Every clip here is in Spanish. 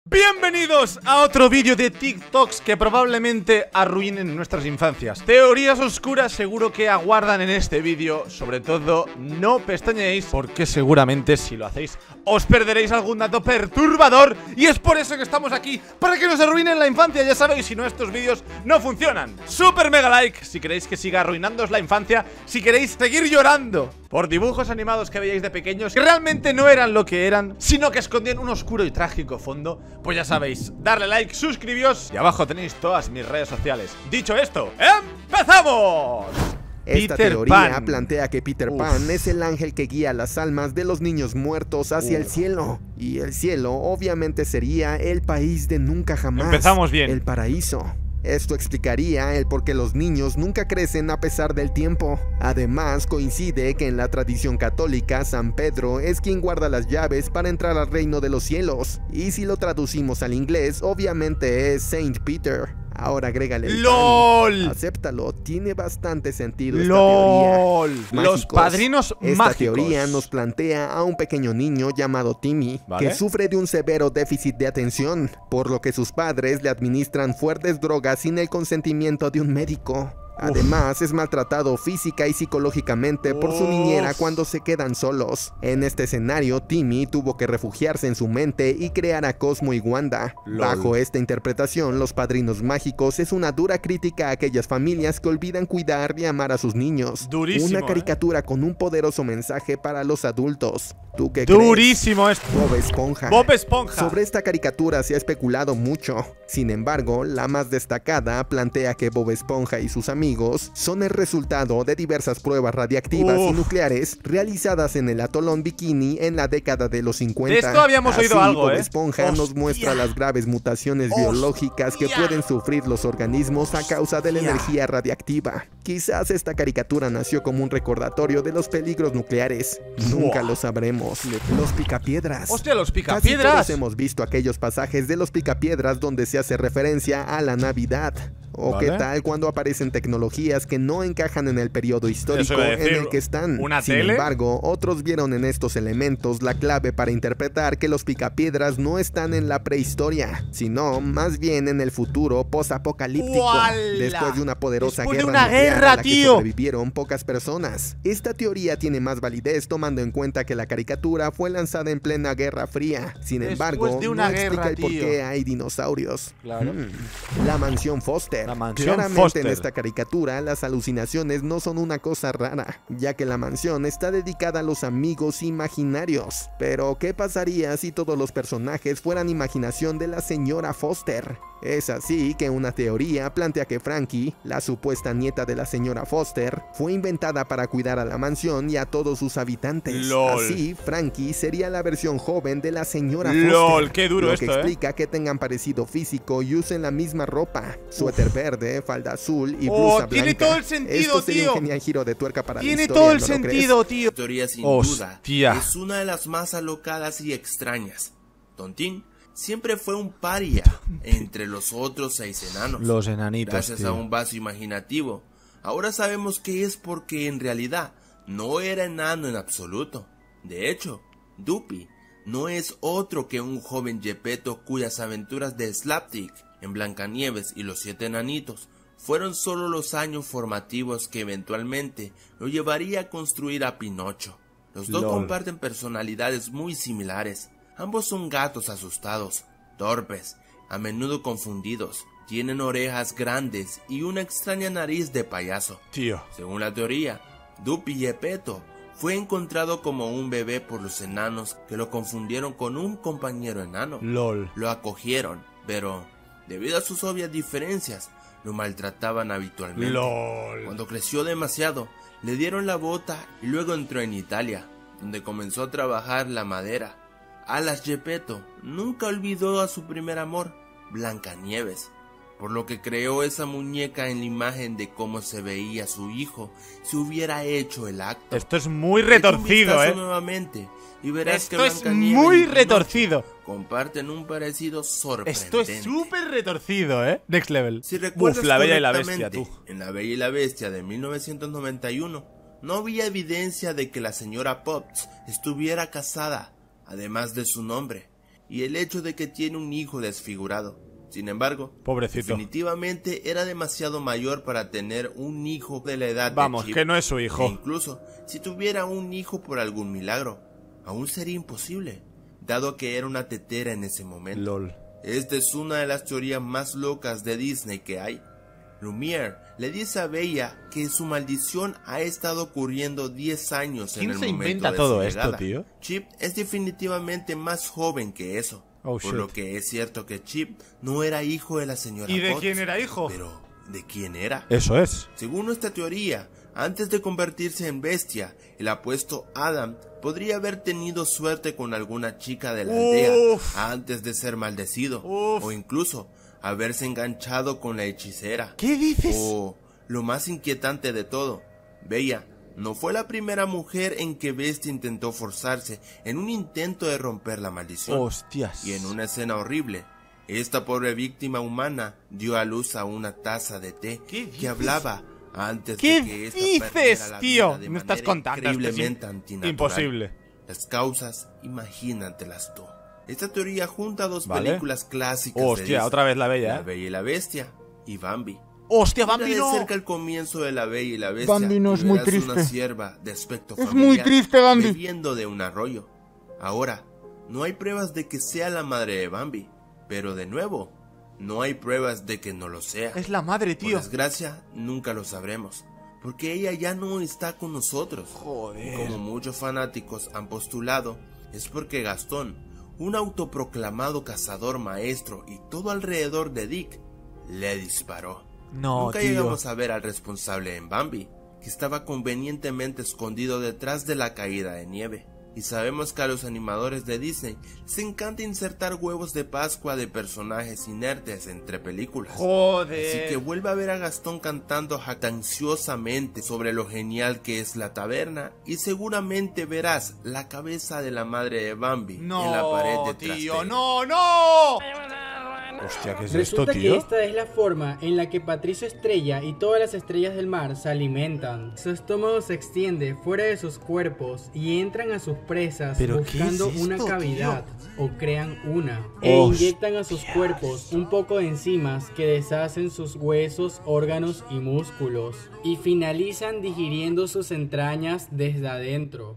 Bienvenidos a otro vídeo de TikToks que probablemente arruinen nuestras infancias. Teorías oscuras seguro que aguardan en este vídeo. Sobre todo, no pestañeéis porque seguramente si lo hacéis os perderéis algún dato perturbador. Y es por eso que estamos aquí, para que nos arruinen la infancia. Ya sabéis, si no, estos vídeos no funcionan. Super mega like si queréis que siga arruinándoos la infancia. Si queréis seguir llorando por dibujos animados que veíais de pequeños que realmente no eran lo que eran, sino que escondían un oscuro y trágico fondo. Pues ya sabéis, darle like, suscribíos y abajo tenéis todas mis redes sociales. Dicho esto, ¡empezamos! Esta teoría plantea que Peter Pan es el ángel que guía las almas de los niños muertos hacia el cielo. Y el cielo obviamente sería el país de nunca jamás. Empezamos bien. El paraíso. Esto explicaría el por qué los niños nunca crecen a pesar del tiempo. Además, coincide que en la tradición católica, San Pedro es quien guarda las llaves para entrar al reino de los cielos. Y si lo traducimos al inglés, obviamente es Saint Peter. Ahora agrégale el ¡LOL! pan. Acéptalo, tiene bastante sentido esta ¡LOL! teoría. Los padrinos Esta mágicos. teoría nos plantea a un pequeño niño llamado Timmy, ¿Vale? que sufre de un severo déficit de atención, por lo que sus padres le administran fuertes drogas sin el consentimiento de un médico. Además, es maltratado física y psicológicamente por su niñera cuando se quedan solos. En este escenario, Timmy tuvo que refugiarse en su mente y crear a Cosmo y Wanda. LOL. Bajo esta interpretación, Los Padrinos Mágicos es una dura crítica a aquellas familias que olvidan cuidar y amar a sus niños. Durísimo, Una caricatura con un poderoso mensaje para los adultos. ¿Tú qué Durísimo esto. crees? Bob Esponja. Bob Esponja. Sobre esta caricatura se ha especulado mucho. Sin embargo, la más destacada plantea que Bob Esponja y sus amigos son el resultado de diversas pruebas radiactivas y nucleares realizadas en el atolón Bikini en la década de los 50. De esto habíamos oído algo, Bob Esponja nos muestra las graves mutaciones biológicas que pueden sufrir los organismos a causa de la energía radiactiva. Quizás esta caricatura nació como un recordatorio de los peligros nucleares. Nunca lo sabremos. Los Picapiedras. ¡Hostia, los Casi Picapiedras! todos hemos visto aquellos pasajes de los Picapiedras donde se hace referencia a la Navidad. ¿O ¿Vale? qué tal cuando aparecen tecnologías que no encajan en el periodo histórico Eso iba a decir, en el que están? ¿una Sin tele? embargo, otros vieron en estos elementos la clave para interpretar que los Picapiedras no están en la prehistoria, sino más bien en el futuro posapocalíptico. ¡Uala! Después de una poderosa Después de guerra una nuclear guerra, a la que tío. sobrevivieron pocas personas. Esta teoría tiene más validez tomando en cuenta que la caricatura fue lanzada en plena Guerra Fría. Sin Después embargo, de una no explica guerra, el por tío. qué hay dinosaurios. Claro. La mansión Foster. La mansión Claramente Foster. en esta caricatura las alucinaciones no son una cosa rara, ya que la mansión está dedicada a los amigos imaginarios. Pero ¿qué pasaría si todos los personajes fueran imaginación de la señora Foster? Es así que una teoría plantea que Frankie, la supuesta nieta de la señora Foster, fue inventada para cuidar a la mansión y a todos sus habitantes. LOL. Así, Frankie sería la versión joven de la señora LOL, Foster. qué duro lo esto, que explica que tengan parecido físico y usen la misma ropa, suéter verde, falda azul y blusa tiene blanca. todo el sentido, Esto sería tío. un genial giro de tuerca para la Tiene historia, todo el ¿no lo sentido, tío. Esta teoría sin Hostia. duda es una de las más alocadas y extrañas. Tontín siempre fue un paria entre los otros 6 enanos. Los enanitos, Gracias tío. a un vaso imaginativo, ahora sabemos que es porque en realidad no era enano en absoluto. De hecho, Duppy no es otro que un joven Gepetto cuyas aventuras de Slapstick en Blancanieves y los 7 enanitos fueron solo los años formativos que eventualmente lo llevaría a construir a Pinocho. Los dos LOL. comparten personalidades muy similares. Ambos son gatos asustados, torpes, a menudo confundidos, tienen orejas grandes y una extraña nariz de payaso. Tío. Según la teoría, Duppy Gepetto fue encontrado como un bebé por los enanos que lo confundieron con un compañero enano. LOL. Lo acogieron, pero debido a sus obvias diferencias, lo maltrataban habitualmente. LOL. Cuando creció demasiado, le dieron la bota y luego entró en Italia, donde comenzó a trabajar la madera. Alas Gepetto nunca olvidó a su primer amor, Blancanieves, por lo que creó esa muñeca en la imagen de cómo se veía su hijo si hubiera hecho el acto. Esto es muy Echa un retorcido, vistazo nuevamente y verás Esto que es Blancanieves muy y Pinocho retorcido. comparten un parecido sorprendente. Esto es súper retorcido, Next level. Si recuerdas La Bella y la Bestia, correctamente, tú. en La Bella y la Bestia de 1991 no había evidencia de que la señora Potts estuviera casada, además de su nombre. y el hecho de que tiene un hijo desfigurado. Sin embargo, pobrecito, definitivamente era demasiado mayor para tener un hijo de la edad vamos, de Chip. que no es su hijo. E incluso si tuviera un hijo por algún milagro, aún sería imposible, dado que era una tetera en ese momento. LOL. Esta es una de las teorías más locas de Disney que hay. Lumière le dice a Bella que su maldición ha estado ocurriendo 10 años en el momento de su llegada. ¿Quién se inventa todo esto, tío? Chip es definitivamente más joven que eso. Por lo que es cierto que Chip no era hijo de la señora ¿Y de Potts. quién era hijo? Pero, ¿de quién era? Eso es. Según nuestra teoría, antes de convertirse en bestia, el apuesto Adam podría haber tenido suerte con alguna chica de la aldea antes de ser maldecido. O incluso haberse enganchado con la hechicera. ¿Qué dices? O, lo más inquietante de todo, Bella no fue la primera mujer en que Bestia intentó forzarse en un intento de romper la maldición. Hostias. Y en una escena horrible, esta pobre víctima humana dio a luz a una taza de té que hablaba antes de que esta perdiera la vida de me estás manera contando? increíblemente antinatural. Imposible. Las causas, imagínatelas tú. Esta teoría junta dos Vale. películas clásicas de Hostia, Disney, otra vez la Bella, La Bella y la Bestia y Bambi. ¡Hostia, Mira Bambi de no! cerca el comienzo de La Bella y la Bestia. Bambi no y es muy verás triste. Una sierva de aspecto Es familiar muy triste, Bambi. bebiendo de un arroyo. Ahora, no hay pruebas de que sea la madre de Bambi, pero de nuevo, no hay pruebas de que no lo sea. Es la madre, Por tío. desgracia, nunca lo sabremos, porque ella ya no está con nosotros. Joder. Y como muchos fanáticos han postulado, es porque Gastón, un autoproclamado cazador maestro y todo alrededor de Dick, le disparó. No, Nunca tío. llegamos a ver al responsable en Bambi, que estaba convenientemente escondido detrás de la caída de nieve. Y sabemos que a los animadores de Disney les encanta insertar huevos de Pascua de personajes inertes entre películas. Joder. Así que vuelve a ver a Gastón cantando jactanciosamente sobre lo genial que es la taberna y seguramente verás la cabeza de la madre de Bambi en la pared No, detrás tío, de él. no, no. Hostia, ¿qué es esto, Resulta que tío? esta es la forma en la que Patricio Estrella y todas las estrellas del mar se alimentan. Su estómago se extiende fuera de sus cuerpos y entran a sus presas ¿Pero qué buscando es esto, una cavidad o crean una. E Hostias. inyectan a sus cuerpos un poco de enzimas que deshacen sus huesos, órganos y músculos. Y finalizan digiriendo sus entrañas desde adentro.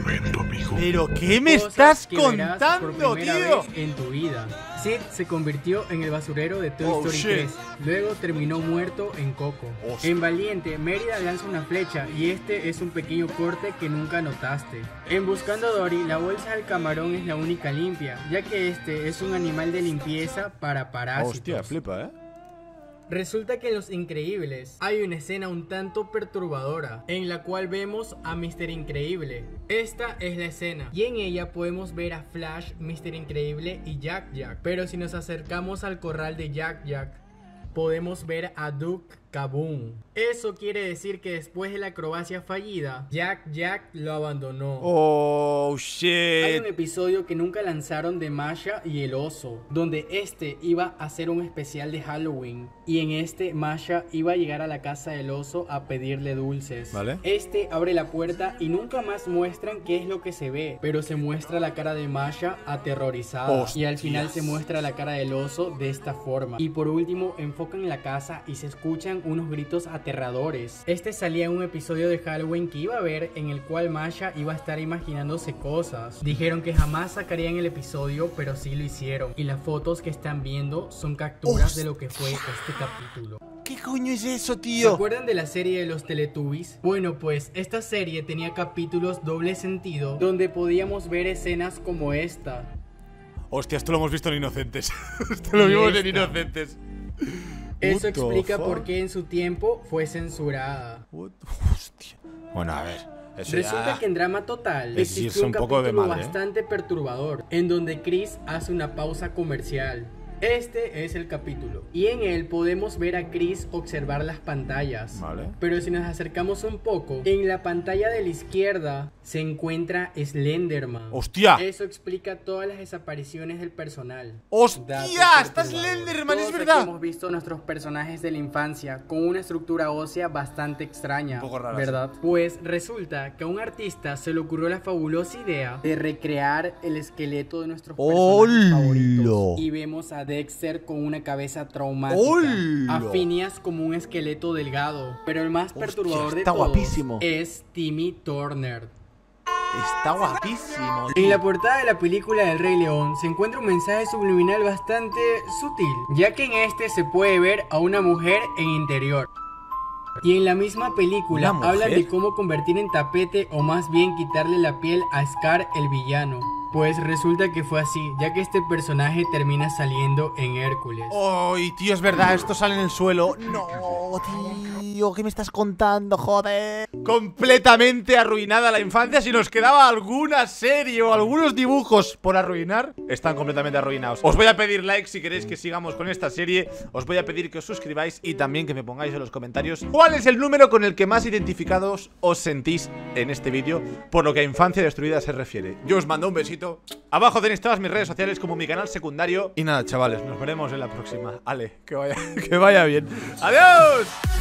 ¿Pero qué me Cosas estás que verás por contando, primera tío? vez en tu vida. Sid se convirtió en el basurero de Toy Oh, Story shit. 3. Luego terminó muerto en Coco. Hostia. En Valiente, Mérida lanza una flecha y este es un pequeño corte que nunca notaste. En Buscando a Dory, la bolsa del camarón es la única limpia, ya que este es un animal de limpieza para parásitos. Hostia, flipa, ¿eh? Resulta que en Los Increíbles hay una escena un tanto perturbadora en la cual vemos a Mr. Increíble. Esta es la escena y en ella podemos ver a Flash, Mr. Increíble y Jack Jack. Pero si nos acercamos al corral de Jack Jack, podemos ver a Duke Kaboom. Eso quiere decir que después de la acrobacia fallida, Jack Jack lo abandonó. Oh, Hay un shit. episodio que nunca lanzaron de Masha y el oso, donde este iba a hacer un especial de Halloween y en este Masha iba a llegar a la casa del oso a pedirle dulces. Vale. Este abre la puerta y nunca más muestran qué es lo que se ve, pero se muestra la cara de Masha aterrorizada y al final se muestra la cara del oso de esta forma. Y por último enfocan la casa y se escuchan unos gritos aterradores. Este salía en un episodio de Halloween que iba a ver en el cual Masha iba a estar imaginándose cosas. Dijeron que jamás sacarían el episodio, pero sí lo hicieron. Y las fotos que están viendo son capturas de lo que fue este capítulo. ¿Qué coño es eso, ¿Se tío? acuerdan de la serie de los Teletubbies? Bueno, pues esta serie tenía capítulos doble sentido donde podíamos ver escenas como esta. Hostia, esto lo hemos visto en Inocentes. Esto lo Y vimos en esta. Inocentes. Eso What the explica fuck? por qué en su tiempo fue censurada. Hostia. Bueno, a ver. Eso Resulta ya... que en Drama Total Es irse existió un un poco de capítulo madre, ¿eh? bastante perturbador en donde Chris hace una pausa comercial. Este es el capítulo y en él podemos ver a Chris observar las pantallas. Vale. Pero si nos acercamos un poco, en la pantalla de la izquierda se encuentra Slenderman. ¡Hostia! Eso explica todas las desapariciones del personal. ¡Hostia! ¡Está Slenderman! Todos ¡Es verdad! aquí hemos visto nuestros personajes de la infancia con una estructura ósea bastante extraña, Un poco rara, ¿verdad? Pues resulta que a un artista se le ocurrió la fabulosa idea de recrear el esqueleto de nuestros personajes favoritos. Y vemos a Dexter con una cabeza traumática, a Phineas como un esqueleto delgado, pero el más perturbador de todos guapísimo. es Timmy Turner. Está guapísimo. En la portada de la película del Rey León se encuentra un mensaje subliminal bastante sutil, ya que en este se puede ver a una mujer en interior. Y en la misma película hablan de cómo convertir en tapete o más bien quitarle la piel a Scar, el villano. Pues resulta que fue así, ya que este personaje termina saliendo en Hércules. ¡Ay, tío, es verdad! Esto sale en el suelo. ¡No, tío! ¿Qué me estás contando, joder? Completamente arruinada la infancia. Si nos quedaba alguna serie o algunos dibujos por arruinar, están completamente arruinados. Os voy a pedir like si queréis que sigamos con esta serie. Os voy a pedir que os suscribáis y también que me pongáis en los comentarios cuál es el número con el que más identificados os sentís en este vídeo por lo que a infancia destruida se refiere. Yo os mando un besito. Abajo tenéis todas mis redes sociales como mi canal secundario. Y nada, chavales, nos veremos en la próxima. Ale, que vaya bien. ¡Adiós!